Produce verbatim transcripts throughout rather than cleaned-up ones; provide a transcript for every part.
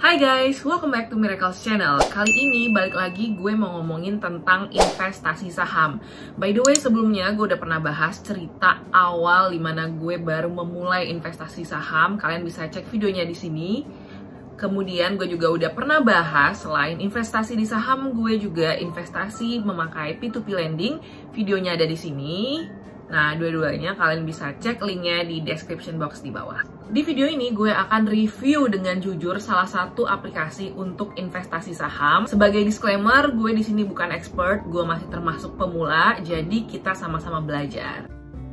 Hai guys, welcome back to Miracles Channel. Kali ini balik lagi gue mau ngomongin tentang investasi saham. By the way, sebelumnya gue udah pernah bahas cerita awal dimana gue baru memulai investasi saham. Kalian bisa cek videonya di sini. Kemudian gue juga udah pernah bahas selain investasi di saham, gue juga investasi memakai P to P lending. Videonya ada di sini. Nah, dua-duanya kalian bisa cek linknya di description box di bawah. Di video ini gue akan review dengan jujur salah satu aplikasi untuk investasi saham. Sebagai disclaimer, gue di sini bukan expert, gue masih termasuk pemula, jadi kita sama-sama belajar.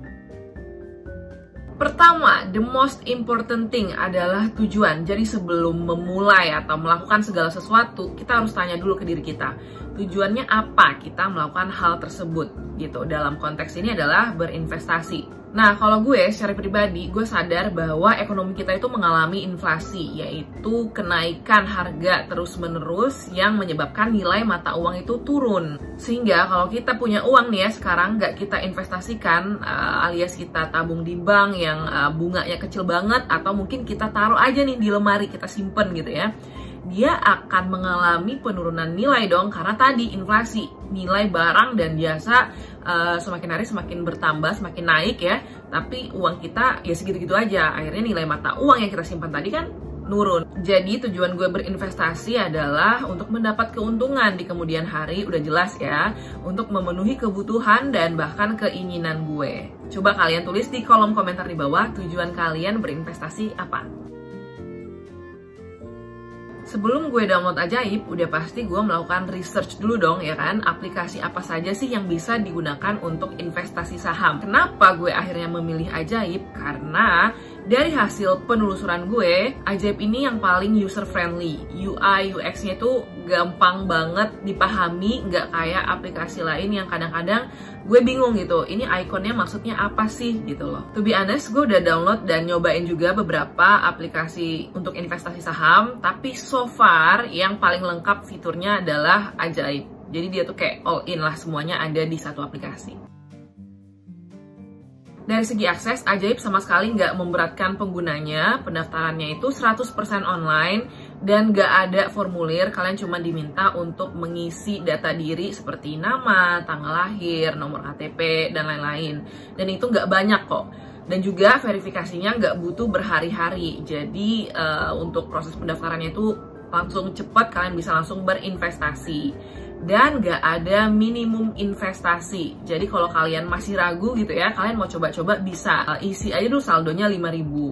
Pertama, the most important thing adalah tujuan. Jadi sebelum memulai atau melakukan segala sesuatu, kita harus tanya dulu ke diri kita. Tujuannya apa kita melakukan hal tersebut gitu. Dalam konteks ini adalah berinvestasi. Nah, kalau gue secara pribadi, gue sadar bahwa ekonomi kita itu mengalami inflasi, yaitu kenaikan harga terus-menerus yang menyebabkan nilai mata uang itu turun. Sehingga kalau kita punya uang nih ya, sekarang nggak kita investasikan, uh, alias kita tabung di bank yang uh, bunganya kecil banget, atau mungkin kita taruh aja nih di lemari, kita simpen gitu ya, dia akan mengalami penurunan nilai dong, karena tadi inflasi, nilai barang dan jasa uh, semakin hari semakin bertambah, semakin naik ya, tapi uang kita ya segitu-gitu aja. Akhirnya nilai mata uang yang kita simpan tadi kan nurun. Jadi tujuan gue berinvestasi adalah untuk mendapat keuntungan di kemudian hari, udah jelas ya, untuk memenuhi kebutuhan dan bahkan keinginan gue. Coba kalian tulis di kolom komentar di bawah, tujuan kalian berinvestasi apa? Sebelum gue download Ajaib, udah pasti gue melakukan research dulu dong ya kan, aplikasi apa saja sih yang bisa digunakan untuk investasi saham. Kenapa gue akhirnya memilih Ajaib? Karena dari hasil penelusuran gue, Ajaib ini yang paling user friendly. U I U X-nya itu gampang banget dipahami, nggak kayak aplikasi lain yang kadang-kadang gue bingung gitu, ini ikonnya maksudnya apa sih gitu loh. To be honest, gue udah download dan nyobain juga beberapa aplikasi untuk investasi saham, tapi so far yang paling lengkap fiturnya adalah Ajaib. Jadi dia tuh kayak all in lah, semuanya ada di satu aplikasi. Dari segi akses, Ajaib sama sekali nggak memberatkan penggunanya. Pendaftarannya itu seratus persen online dan nggak ada formulir. Kalian cuma diminta untuk mengisi data diri seperti nama, tanggal lahir, nomor K T P, dan lain-lain. Dan itu nggak banyak kok. Dan juga verifikasinya nggak butuh berhari-hari. Jadi uh, untuk proses pendaftarannya itu langsung cepat, kalian bisa langsung berinvestasi. Dan gak ada minimum investasi. Jadi kalau kalian masih ragu gitu ya, kalian mau coba-coba bisa uh, isi aja dulu saldonya lima ribu.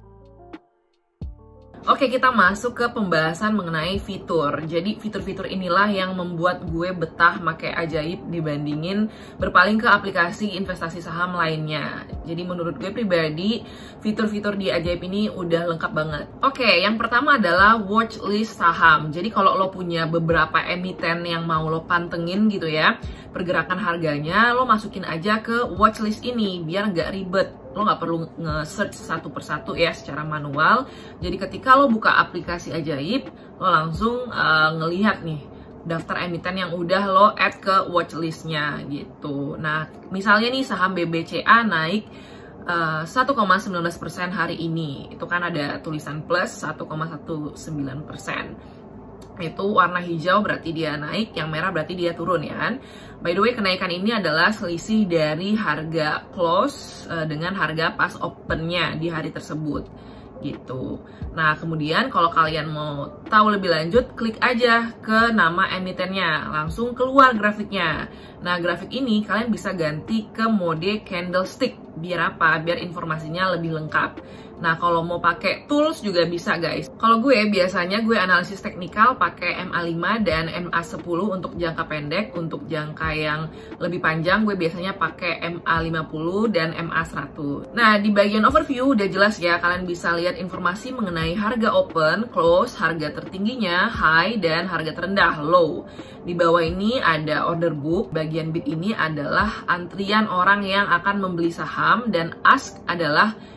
Oke, kita masuk ke pembahasan mengenai fitur. Jadi fitur-fitur inilah yang membuat gue betah pakai Ajaib dibandingin berpaling ke aplikasi investasi saham lainnya. Jadi menurut gue pribadi, fitur-fitur di Ajaib ini udah lengkap banget. Oke, yang pertama adalah watchlist saham. Jadi kalau lo punya beberapa emiten yang mau lo pantengin gitu ya, pergerakan harganya, lo masukin aja ke watchlist ini biar nggak ribet. Lo nggak perlu nge-search satu persatu ya secara manual. Jadi ketika lo buka aplikasi Ajaib, lo langsung uh, ngelihat nih daftar emiten yang udah lo add ke watchlistnya gitu. Nah, misalnya nih saham B B C A naik uh, satu koma satu sembilan persen hari ini. Itu kan ada tulisan plus satu koma satu sembilan persen. Itu warna hijau berarti dia naik, yang merah berarti dia turun ya kan. By the way, kenaikan ini adalah selisih dari harga close uh, dengan harga pas opennya di hari tersebut gitu. Nah, kemudian kalau kalian mau tahu lebih lanjut, klik aja ke nama emitennya, langsung keluar grafiknya. Nah, grafik ini kalian bisa ganti ke mode candlestick. Biar apa? Biar informasinya lebih lengkap. Nah, kalau mau pakai tools juga bisa guys. Kalau gue biasanya gue analisis teknikal pakai M A lima dan M A sepuluh untuk jangka pendek. Untuk jangka yang lebih panjang gue biasanya pakai M A lima puluh dan M A seratus. Nah, di bagian overview udah jelas ya, kalian bisa lihat informasi mengenai harga open, close, harga tertingginya, high, dan harga terendah, low. Di bawah ini ada order book, bagian bid ini adalah antrian orang yang akan membeli saham, dan ask adalah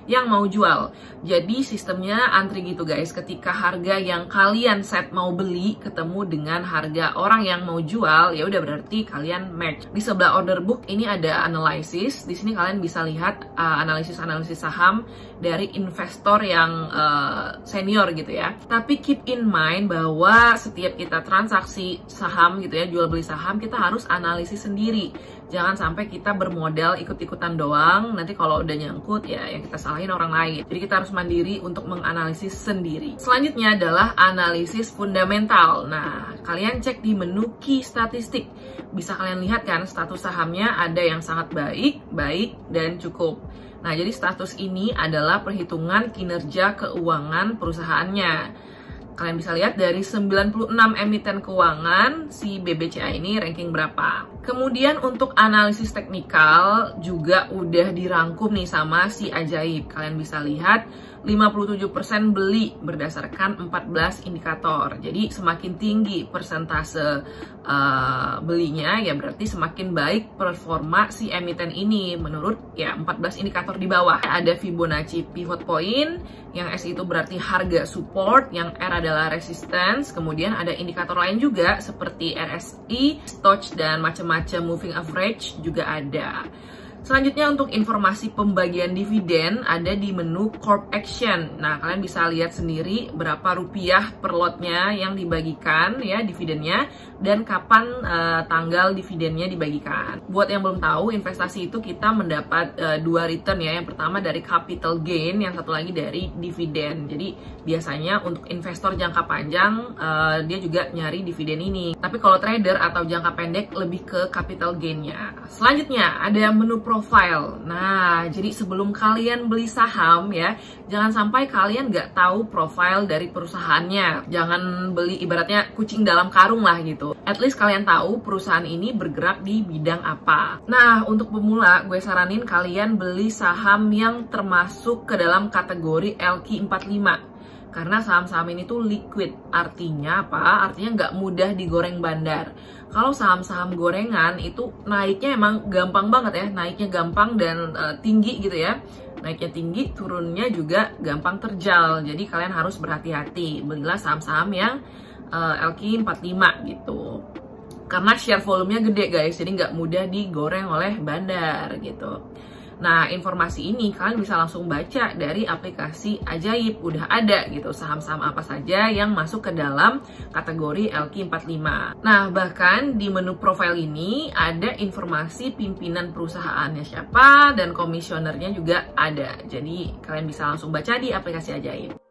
yang mau jual. Jadi sistemnya antri gitu guys, ketika harga yang kalian set mau beli ketemu dengan harga orang yang mau jual, ya udah berarti kalian match. Di sebelah order book ini ada analysis. Di sini kalian bisa lihat analisis-analisis uh, saham dari investor yang uh, senior gitu ya. Tapi keep in mind bahwa setiap kita transaksi saham gitu ya, jual beli saham, kita harus analisis sendiri. Jangan sampai kita bermodal ikut-ikutan doang, nanti kalau udah nyangkut ya yang kita salahin orang lain. Jadi kita harus mandiri untuk menganalisis sendiri. Selanjutnya adalah analisis fundamental. Nah, kalian cek di menu key statistik. Bisa kalian lihat kan status sahamnya ada yang sangat baik, baik, dan cukup. Nah, jadi status ini adalah perhitungan kinerja keuangan perusahaannya. Kalian bisa lihat dari sembilan puluh enam emiten keuangan, si B B C A ini ranking berapa. Kemudian untuk analisis teknikal juga udah dirangkum nih sama si Ajaib. Kalian bisa lihat lima puluh tujuh persen beli berdasarkan empat belas indikator. Jadi semakin tinggi persentase uh, belinya ya berarti semakin baik performa si emiten ini menurut ya empat belas indikator di bawah. Ada Fibonacci pivot point, yang S itu berarti harga support, yang R adalah resistance. Kemudian ada indikator lain juga seperti R S I, Stochs, dan macam-macam moving average juga ada. Selanjutnya untuk informasi pembagian dividen ada di menu Corp Action. Nah, kalian bisa lihat sendiri berapa rupiah per lotnya yang dibagikan ya dividennya dan kapan uh, tanggal dividennya dibagikan. Buat yang belum tahu, investasi itu kita mendapat uh, dua return ya. Yang pertama dari capital gain, yang satu lagi dari dividen. Jadi biasanya untuk investor jangka panjang uh, dia juga nyari dividen ini. Tapi kalau trader atau jangka pendek lebih ke capital gain-nya. Selanjutnya ada menu profile. Nah, jadi sebelum kalian beli saham ya, jangan sampai kalian nggak tahu profile dari perusahaannya. Jangan beli ibaratnya kucing dalam karung lah gitu. At least kalian tahu perusahaan ini bergerak di bidang apa. Nah, untuk pemula gue saranin kalian beli saham yang termasuk ke dalam kategori L Q empat puluh lima. Karena saham-saham ini tuh liquid. Artinya apa? Artinya nggak mudah digoreng bandar. Kalau saham-saham gorengan itu naiknya emang gampang banget ya. Naiknya gampang dan uh, tinggi gitu ya. Naiknya tinggi, turunnya juga gampang terjal. Jadi kalian harus berhati-hati. Belilah saham-saham yang uh, L Q empat puluh lima gitu. Karena share volumenya gede guys. Jadi nggak mudah digoreng oleh bandar gitu. Nah, informasi ini kalian bisa langsung baca dari aplikasi Ajaib. Udah ada gitu saham-saham apa saja yang masuk ke dalam kategori L Q empat puluh lima. Nah, bahkan di menu profile ini ada informasi pimpinan perusahaannya siapa dan komisionernya juga ada. Jadi, kalian bisa langsung baca di aplikasi Ajaib.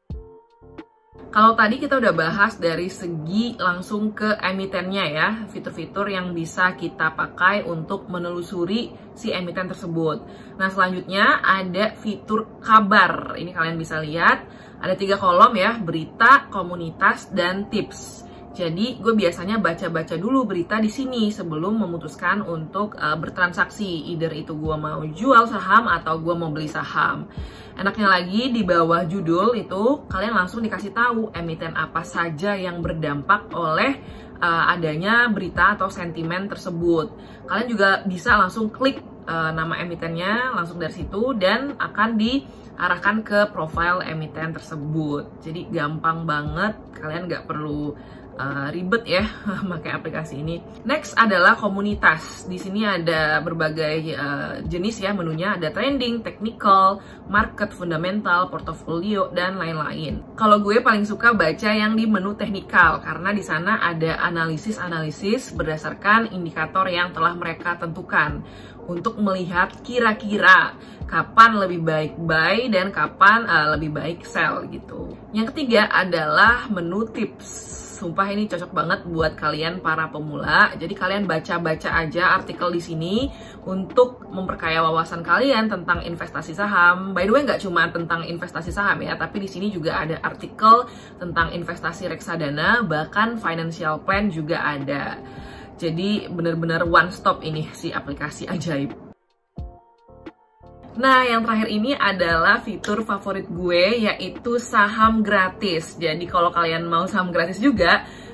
Kalau tadi kita udah bahas dari segi langsung ke emitennya ya, fitur-fitur yang bisa kita pakai untuk menelusuri si emiten tersebut. Nah, selanjutnya ada fitur kabar. Ini kalian bisa lihat, ada tiga kolom ya, berita, komunitas, dan tips. Jadi gue biasanya baca-baca dulu berita di sini sebelum memutuskan untuk uh, bertransaksi. Either itu gue mau jual saham atau gue mau beli saham. Enaknya lagi di bawah judul itu kalian langsung dikasih tahu emiten apa saja yang berdampak oleh uh, adanya berita atau sentimen tersebut. Kalian juga bisa langsung klik uh, nama emitennya langsung dari situ dan akan diarahkan ke profile emiten tersebut. Jadi gampang banget, kalian nggak perlu Uh, ribet ya pakai aplikasi ini. Next adalah komunitas. Di sini ada berbagai uh, jenis ya menunya, ada trending, technical, market, fundamental, portofolio, dan lain-lain. Kalau gue paling suka baca yang di menu teknikal karena di sana ada analisis-analisis berdasarkan indikator yang telah mereka tentukan untuk melihat kira-kira kapan lebih baik buy dan kapan uh, lebih baik sell gitu. Yang ketiga adalah menu tips. Sumpah ini cocok banget buat kalian para pemula. Jadi kalian baca-baca aja artikel di sini untuk memperkaya wawasan kalian tentang investasi saham. By the way, nggak cuma tentang investasi saham ya, tapi di sini juga ada artikel tentang investasi reksadana, bahkan financial plan juga ada. Jadi benar-benar one stop ini si aplikasi Ajaib. Nah, yang terakhir ini adalah fitur favorit gue, yaitu saham gratis. Jadi kalau kalian mau saham gratis juga,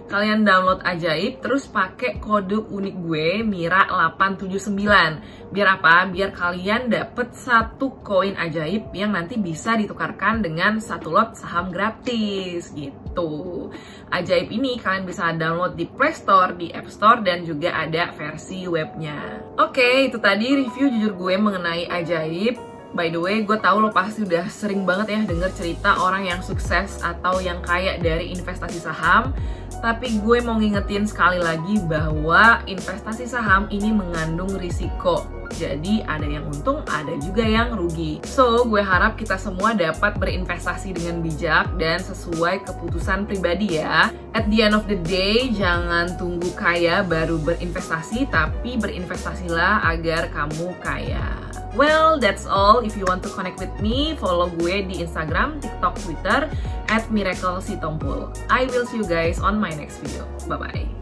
Kalian download Ajaib, terus pakai kode unik gue Mira delapan tujuh sembilan. Biar apa? Biar kalian dapet satu koin ajaib yang nanti bisa ditukarkan dengan satu lot saham gratis gitu. Ajaib ini kalian bisa download di Play Store, di App Store, dan juga ada versi webnya. Oke, itu tadi review jujur gue mengenai Ajaib. By the way, gue tahu lo pasti udah sering banget ya denger cerita orang yang sukses atau yang kaya dari investasi saham. Tapi gue mau ngingetin sekali lagi bahwa investasi saham ini mengandung risiko. Jadi ada yang untung, ada juga yang rugi. So, gue harap kita semua dapat berinvestasi dengan bijak dan sesuai keputusan pribadi ya. At the end of the day, jangan tunggu kaya baru berinvestasi, tapi berinvestasilah agar kamu kaya. Well, that's all. If you want to connect with me, follow gue di Instagram, TikTok, Twitter at Miracle Sitompul. I will see you guys on my next video. Bye-bye.